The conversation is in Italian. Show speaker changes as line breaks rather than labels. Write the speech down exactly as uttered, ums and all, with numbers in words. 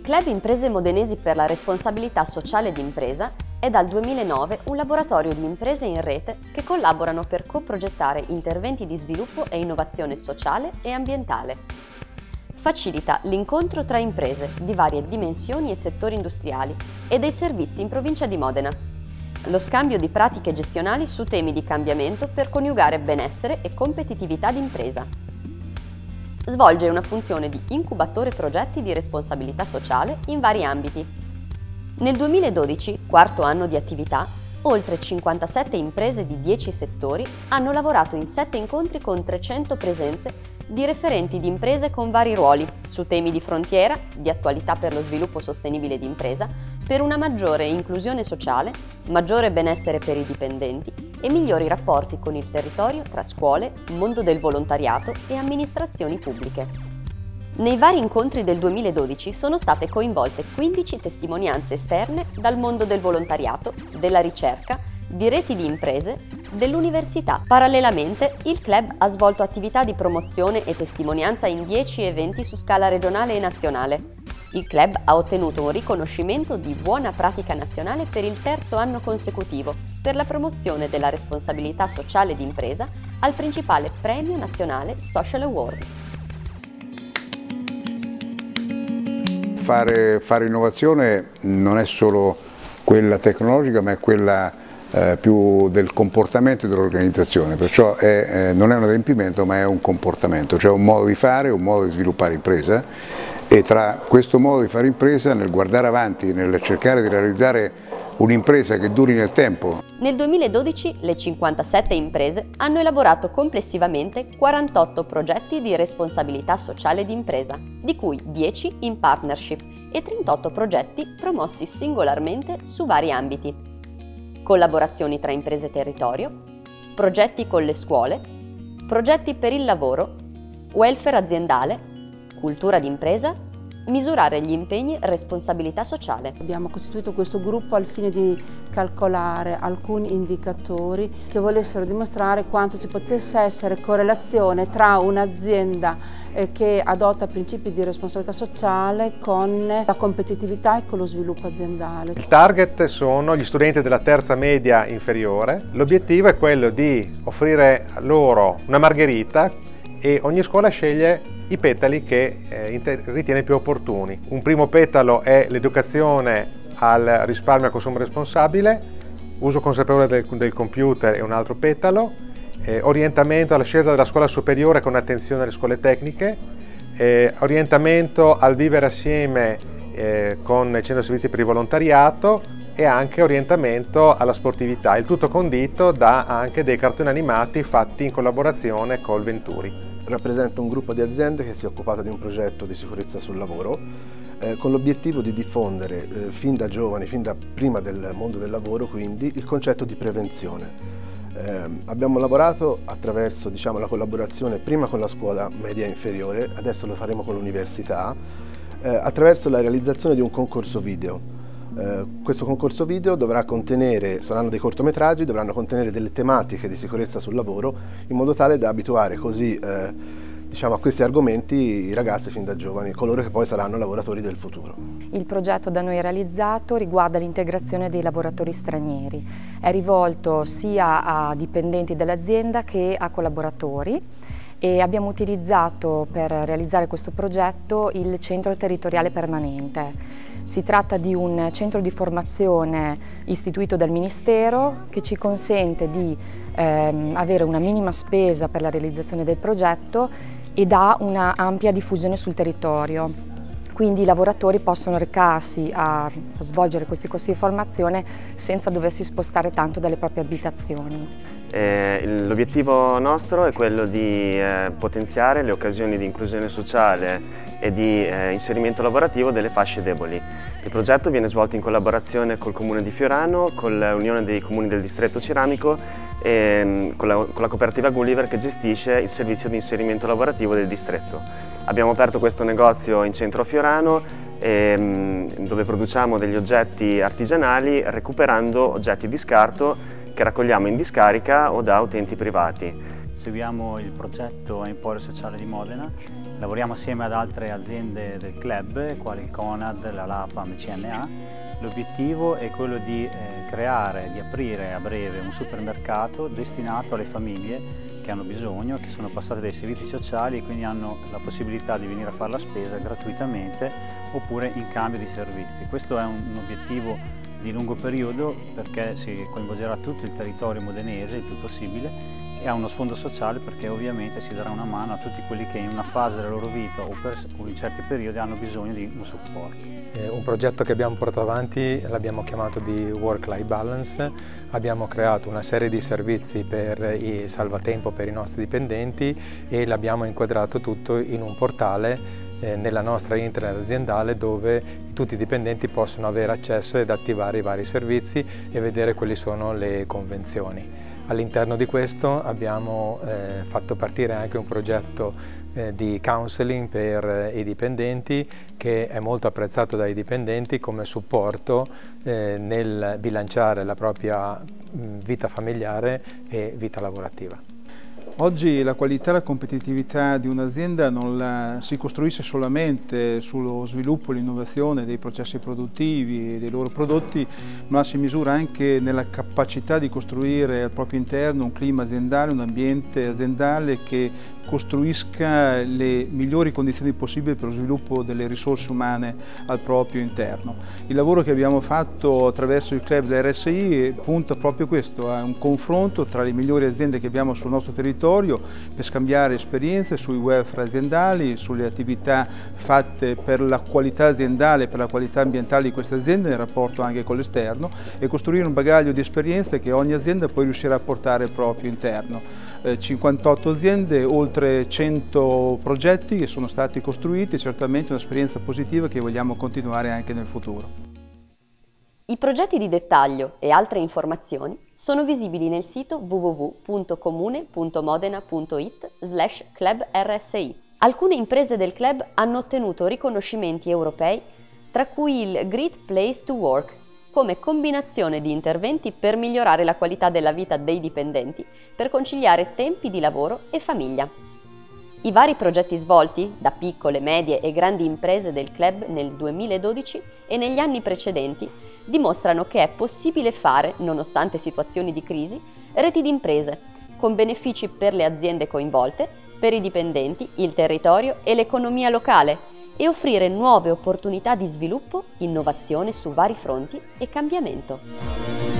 Club Imprese Modenesi per la responsabilità sociale d'impresa è dal duemilanove un laboratorio di imprese in rete che collaborano per coprogettare interventi di sviluppo e innovazione sociale e ambientale. Facilita l'incontro tra imprese di varie dimensioni e settori industriali e dei servizi in provincia di Modena. Lo scambio di pratiche gestionali su temi di cambiamento per coniugare benessere e competitività d'impresa. Svolge una funzione di incubatore progetti di responsabilità sociale in vari ambiti. Nel duemiladodici, quarto anno di attività, oltre cinquantasette imprese di dieci settori hanno lavorato in sette incontri con trecento presenze di referenti di imprese con vari ruoli su temi di frontiera, di attualità per lo sviluppo sostenibile di impresa, per una maggiore inclusione sociale, maggiore benessere per i dipendenti e migliori rapporti con il territorio tra scuole, mondo del volontariato e amministrazioni pubbliche. Nei vari incontri del duemiladodici sono state coinvolte quindici testimonianze esterne dal mondo del volontariato, della ricerca, di reti di imprese, dell'università. Parallelamente, il club ha svolto attività di promozione e testimonianza in dieci eventi su scala regionale e nazionale. Il club ha ottenuto un riconoscimento di buona pratica nazionale per il terzo anno consecutivo per la promozione della responsabilità sociale d'impresa al principale premio nazionale Social Award.
Fare, fare innovazione non è solo quella tecnologica, ma è quella eh, più del comportamento e dell'organizzazione, perciò è, eh, non è un adempimento ma è un comportamento, cioè un modo di fare, un modo di sviluppare impresa, e tra questo modo di fare impresa, nel guardare avanti, nel cercare di realizzare un'impresa che duri nel tempo.
Nel duemiladodici le cinquantasette imprese hanno elaborato complessivamente quarantotto progetti di responsabilità sociale d'impresa, di cui dieci in partnership e trentotto progetti promossi singolarmente su vari ambiti. Collaborazioni tra imprese e territorio, progetti con le scuole, progetti per il lavoro, welfare aziendale, cultura d'impresa, misurare gli impegni responsabilità sociale.
Abbiamo costituito questo gruppo al fine di calcolare alcuni indicatori che volessero dimostrare quanto ci potesse essere correlazione tra un'azienda che adotta principi di responsabilità sociale con la competitività e con lo sviluppo aziendale.
Il target sono gli studenti della terza media inferiore. L'obiettivo è quello di offrire loro una margherita e ogni scuola sceglie i petali che eh, ritiene più opportuni. Un primo petalo è l'educazione al risparmio e al consumo responsabile, uso consapevole del, del computer è un altro petalo, eh, orientamento alla scelta della scuola superiore con attenzione alle scuole tecniche, eh, orientamento al vivere assieme eh, con il centro servizi per il volontariato e anche orientamento alla sportività, il tutto condito da anche dei cartoni animati fatti in collaborazione col Venturi.
Rappresento un gruppo di aziende che si è occupato di un progetto di sicurezza sul lavoro eh, con l'obiettivo di diffondere eh, fin da giovani, fin da prima del mondo del lavoro, quindi il concetto di prevenzione. Eh, abbiamo lavorato attraverso diciamo, la collaborazione prima con la scuola media inferiore, adesso lo faremo con l'università, eh, attraverso la realizzazione di un concorso video. Uh, questo concorso video dovrà contenere, saranno dei cortometraggi, dovranno contenere delle tematiche di sicurezza sul lavoro in modo tale da abituare così uh, diciamo, a questi argomenti i ragazzi fin da giovani, coloro che poi saranno lavoratori del futuro.
Il progetto da noi realizzato riguarda l'integrazione dei lavoratori stranieri, è rivolto sia a dipendenti dell'azienda che a collaboratori e abbiamo utilizzato per realizzare questo progetto il Centro Territoriale Permanente. Si tratta di un centro di formazione istituito dal Ministero che ci consente di ehm, avere una minima spesa per la realizzazione del progetto ed ha una ampia diffusione sul territorio. Quindi i lavoratori possono recarsi a, a svolgere questi corsi di formazione senza doversi spostare tanto dalle proprie abitazioni.
Eh, L'obiettivo nostro è quello di eh, potenziare le occasioni di inclusione sociale e di eh, inserimento lavorativo delle fasce deboli. Il progetto viene svolto in collaborazione col Comune di Fiorano, con l'Unione dei Comuni del Distretto Ceramico e con la, con la cooperativa Gulliver che gestisce il servizio di inserimento lavorativo del distretto. Abbiamo aperto questo negozio in centro a Fiorano e, dove produciamo degli oggetti artigianali recuperando oggetti di scarto che raccogliamo in discarica o da utenti privati.
seguiamo il progetto Emporio Sociale di Modena, lavoriamo assieme ad altre aziende del club, quali il Conad, la LAPAM, C N A. L'obiettivo è quello di eh, creare, di aprire a breve un supermercato destinato alle famiglie che hanno bisogno, che sono passate dai servizi sociali e quindi hanno la possibilità di venire a fare la spesa gratuitamente oppure in cambio di servizi. Questo è un, un obiettivo di lungo periodo perché si coinvolgerà tutto il territorio modenese il più possibile e ha uno sfondo sociale perché ovviamente si darà una mano a tutti quelli che in una fase della loro vita o, per, o in certi periodi hanno bisogno di un supporto.
Eh, un progetto che abbiamo portato avanti l'abbiamo chiamato di Work-Life Balance, abbiamo creato una serie di servizi per il salvatempo per i nostri dipendenti e l'abbiamo inquadrato tutto in un portale eh, nella nostra internet aziendale dove tutti i dipendenti possono avere accesso ed attivare i vari servizi e vedere quali sono le convenzioni. All'interno di questo abbiamo eh, fatto partire anche un progetto eh, di counseling per eh, i dipendenti che è molto apprezzato dai dipendenti come supporto eh, nel bilanciare la propria mh, vita familiare e vita lavorativa.
Oggi la qualità e la competitività di un'azienda non la si costruisce solamente sullo sviluppo e l'innovazione dei processi produttivi e dei loro prodotti, ma si misura anche nella capacità di costruire al proprio interno un clima aziendale, un ambiente aziendale che costruisca le migliori condizioni possibili per lo sviluppo delle risorse umane al proprio interno. Il lavoro che abbiamo fatto attraverso il club della R S I punta proprio a questo, a un confronto tra le migliori aziende che abbiamo sul nostro territorio per scambiare esperienze sui welfare aziendali, sulle attività fatte per la qualità aziendale e per la qualità ambientale di queste aziende nel rapporto anche con l'esterno e costruire un bagaglio di esperienze che ogni azienda poi riuscirà a portare al proprio interno. Eh, cinquantotto aziende, oltre cento progetti che sono stati costruiti, certamente un'esperienza positiva che vogliamo continuare anche nel futuro.
I progetti di dettaglio e altre informazioni sono visibili nel sito w w w punto comune punto modena punto it slash club R S I. Alcune imprese del club hanno ottenuto riconoscimenti europei, tra cui il Great Place to Work, come combinazione di interventi per migliorare la qualità della vita dei dipendenti, per conciliare tempi di lavoro e famiglia. I vari progetti svolti da piccole, medie e grandi imprese del club nel duemiladodici e negli anni precedenti dimostrano che è possibile fare, nonostante situazioni di crisi, reti di imprese, con benefici per le aziende coinvolte, per i dipendenti, il territorio e l'economia locale, e offrire nuove opportunità di sviluppo, innovazione su vari fronti e cambiamento.